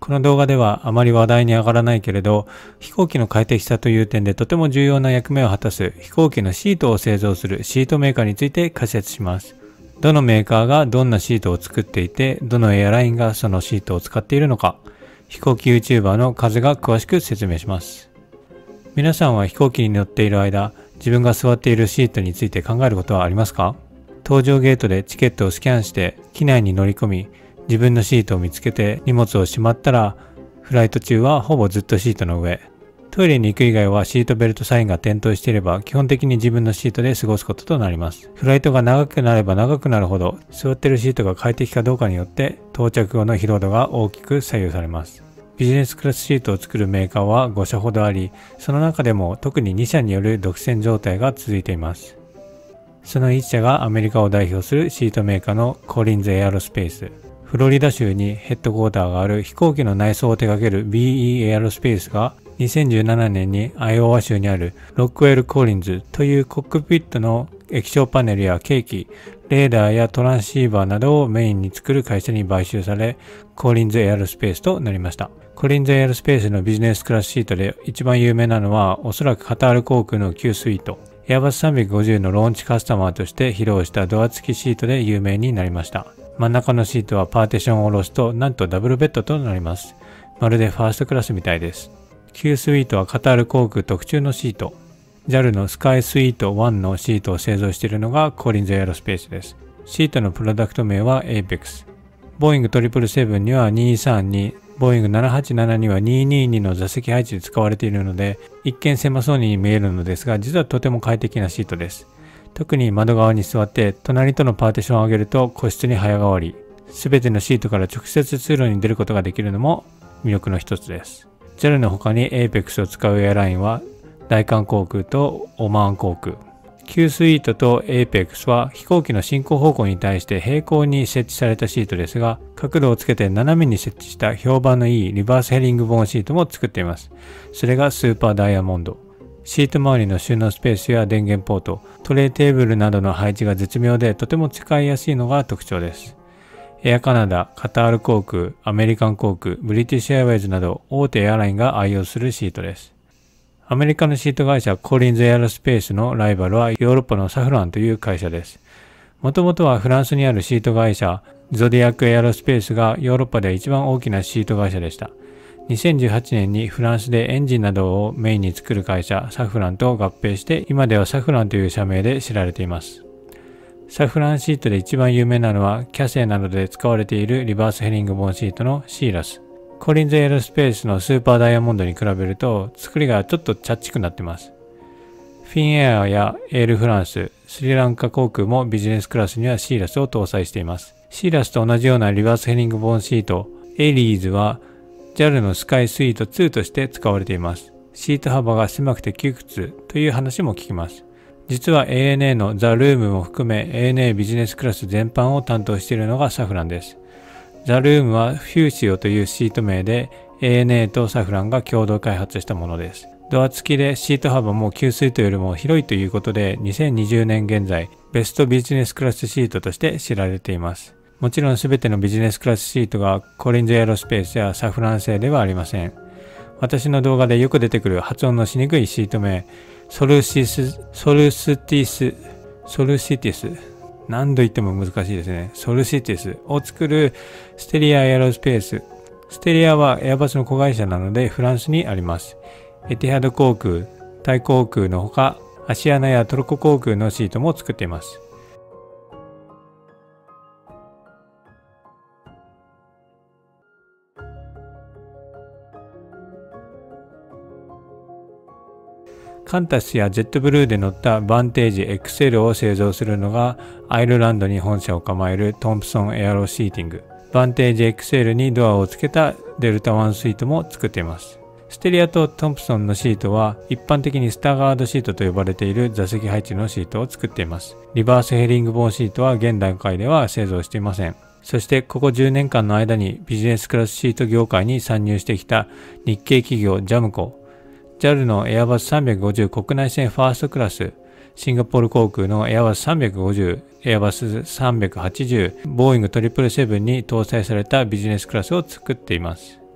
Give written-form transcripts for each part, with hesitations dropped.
この動画ではあまり話題に上がらないけれど、飛行機の快適さという点でとても重要な役目を果たす飛行機のシートを製造するシートメーカーについて解説します。どのメーカーがどんなシートを作っていて、どのエアラインがそのシートを使っているのか、飛行機 YouTuber の風が詳しく説明します。皆さんは飛行機に乗っている間、自分が座っているシートについて考えることはありますか？搭乗ゲートでチケットをスキャンして機内に乗り込み、自分のシートを見つけて荷物をしまったら、フライト中はほぼずっとシートの上。トイレに行く以外はシートベルトサインが点灯していれば基本的に自分のシートで過ごすこととなります。フライトが長くなれば長くなるほど座っているシートが快適かどうかによって到着後の疲労度が大きく左右されます。ビジネスクラスシートを作るメーカーは5社ほどあり、その中でも特に2社による独占状態が続いています。その1社がアメリカを代表するシートメーカーのコリンズエアロスペース。フロリダ州にヘッドクォーターがある飛行機の内装を手掛ける BE エアロスペースが2017年にアイオワ州にあるロックウェル・コリンズというコックピットの液晶パネルや計器、レーダーやトランシーバーなどをメインに作る会社に買収され、コリンズエアロスペースとなりました。コリンズエアロスペースのビジネスクラスシートで一番有名なのはおそらくカタール航空の Q スイート。エアバス350のローンチカスタマーとして披露したドア付きシートで有名になりました。真ん中のシートはパーティションを下ろすとなんとダブルベッドとなります。まるでファーストクラスみたいです。Q スイートはカタール航空特注のシート。JAL のスカイスイート1のシートを製造しているのがコリンズエアロスペースです。シートのプロダクト名は APEX。ボーイング777には232、ボーイング787には222の座席配置で使われているので、一見狭そうに見えるのですが、実はとても快適なシートです。特に窓側に座って隣とのパーティションを上げると個室に早変わり、すべてのシートから直接通路に出ることができるのも魅力の一つです。JAL の他に APEX を使うエアラインは大韓航空とオマーン航空。Q スイートと APEX は飛行機の進行方向に対して平行に設置されたシートですが、角度をつけて斜めに設置した評判のいいリバースヘリングボーンシートも作っています。それがスーパーダイヤモンド。シート周りの収納スペースや電源ポート、トレイテーブルなどの配置が絶妙でとても使いやすいのが特徴です。エアカナダ、カタール航空、アメリカン航空、ブリティッシュエアウェイズなど大手エアラインが愛用するシートです。アメリカのシート会社コリンズエアロスペースのライバルはヨーロッパのサフランという会社です。もともとはフランスにあるシート会社ゾディアックエアロスペースがヨーロッパで一番大きなシート会社でした。2018年にフランスでエンジンなどをメインに作る会社サフランと合併して今ではサフランという社名で知られています。サフランシートで一番有名なのはキャセイなどで使われているリバースヘリングボーンシートのシーラス。コリンズエアロスペースのスーパーダイヤモンドに比べると作りがちょっとチャッチくなってます。フィンエアやエールフランス、スリランカ航空もビジネスクラスにはシーラスを搭載しています。シーラスと同じようなリバースヘリングボーンシート、エリーズは JAL のスカイスイート2として使われています。シート幅が狭くて窮屈という話も聞きます。実は ANA のザ・ルームも含め ANA ビジネスクラス全般を担当しているのがサフランです。ザ・ルームはフューシオというシート名で ANA とサフランが共同開発したものです。ドア付きでシート幅もQスイートよりも広いということで2020年現在ベストビジネスクラスシートとして知られています。もちろん全てのビジネスクラスシートがコリンズエアロスペースやサフラン製ではありません。私の動画でよく出てくる発音のしにくいシート名ソルシティス何度言っても難しいですね。ソルシティスを作るステリアエアロスペース。ステリアはエアバスの子会社なのでフランスにあります。エティハド航空、タイ航空のほかアシアナやトルコ航空のシートも作っています。カンタスやジェットブルーで乗ったバンテージ XL を製造するのがアイルランドに本社を構えるトンプソンエアロシーティング。バンテージ XL にドアを付けたデルタ1スイートも作っています。ステリアとトンプソンのシートは一般的にスターガードシートと呼ばれている座席配置のシートを作っています。リバースヘリングボーンシートは現段階では製造していません。そしてここ10年間の間にビジネスクラスシート業界に参入してきた日系企業ジャムコ、JAL のエアバス350国内線ファーストクラス、シンガポール航空のエアバス350、エアバス380、ボーイング777に搭載されたビジネスクラスを作っています。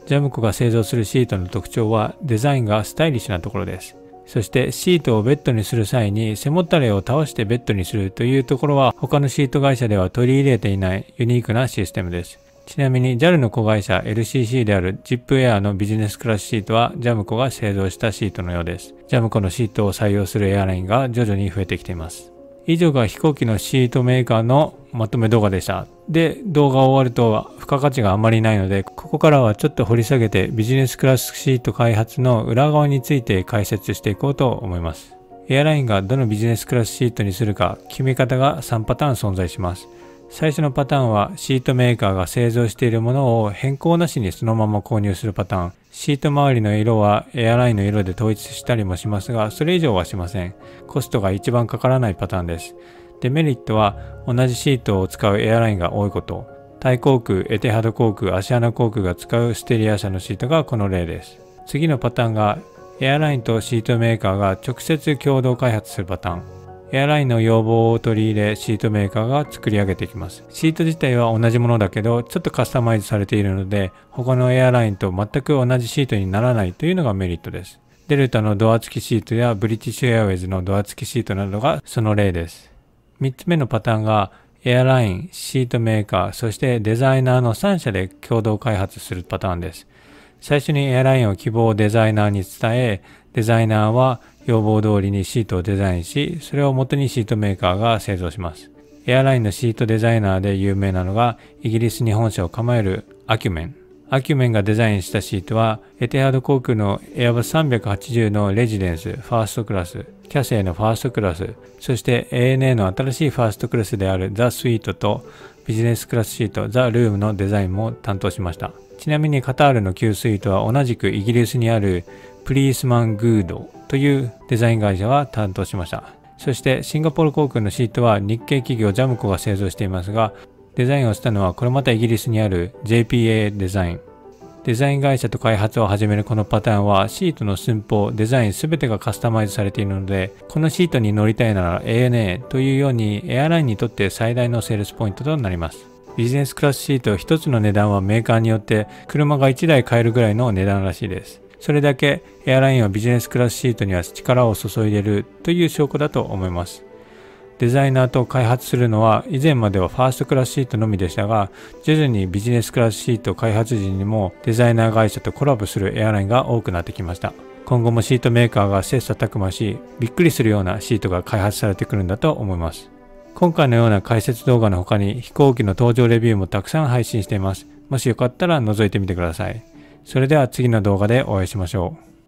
ジャムコが製造するシートの特徴はデザインがスタイリッシュなところです。そしてシートをベッドにする際に背もたれを倒してベッドにするというところは他のシート会社では取り入れていないユニークなシステムです。ちなみに JAL の子会社 LCC である ZIP Air のビジネスクラスシートはジャムコが製造したシートのようです。ジャムコのシートを採用するエアラインが徐々に増えてきています。以上が飛行機のシートメーカーのまとめ動画でした。で、動画終わると付加価値があまりないので、ここからはちょっと掘り下げてビジネスクラスシート開発の裏側について解説していこうと思います。エアラインがどのビジネスクラスシートにするか決め方が3パターン存在します。最初のパターンはシートメーカーが製造しているものを変更なしにそのまま購入するパターン。シート周りの色はエアラインの色で統一したりもしますが、それ以上はしません。コストが一番かからないパターンです。デメリットは同じシートを使うエアラインが多いこと。タイ航空、エテハド航空、アシアナ航空が使うステリア社のシートがこの例です。次のパターンがエアラインとシートメーカーが直接共同開発するパターン。エアラインの要望を取り入れ、シートメーカーが作り上げていきます。シート自体は同じものだけど、ちょっとカスタマイズされているので、他のエアラインと全く同じシートにならないというのがメリットです。デルタのドア付きシートやブリティッシュエアウェイズのドア付きシートなどがその例です。3つ目のパターンが、エアライン、シートメーカー、そしてデザイナーの3社で共同開発するパターンです。最初にエアラインを希望をデザイナーに伝え、デザイナーは要望通りにシートをデザインし、それを元にシートメーカーが製造します。エアラインのシートデザイナーで有名なのが、イギリスに本社を構えるアキュメン。アキュメンがデザインしたシートは、エテハド航空のエアバス380のレジデンス、ファーストクラス、キャセイのファーストクラス、そして ANA の新しいファーストクラスであるザ・スイートとビジネスクラスシート、ザ・ルームのデザインも担当しました。ちなみにカタールの Q スイートは同じくイギリスにあるプリースマン・グードというデザイン会社は担当しました。そしてシンガポール航空のシートは日系企業ジャムコが製造していますが、デザインをしたのはこれまたイギリスにある JPA デザイン。デザイン会社と開発を始めるこのパターンはシートの寸法、デザインすべてがカスタマイズされているので、このシートに乗りたいなら ANA というようにエアラインにとって最大のセールスポイントとなります。ビジネスクラスシート一つの値段はメーカーによって車が1台買えるぐらいの値段らしいです。それだけエアラインはビジネスクラスシートには力を注いでいるという証拠だと思います。デザイナーと開発するのは以前まではファーストクラスシートのみでしたが、徐々にビジネスクラスシート開発時にもデザイナー会社とコラボするエアラインが多くなってきました。今後もシートメーカーが切磋琢磨し、びっくりするようなシートが開発されてくるんだと思います。今回のような解説動画の他に飛行機の搭乗レビューもたくさん配信しています。もしよかったら覗いてみてください。それでは次の動画でお会いしましょう。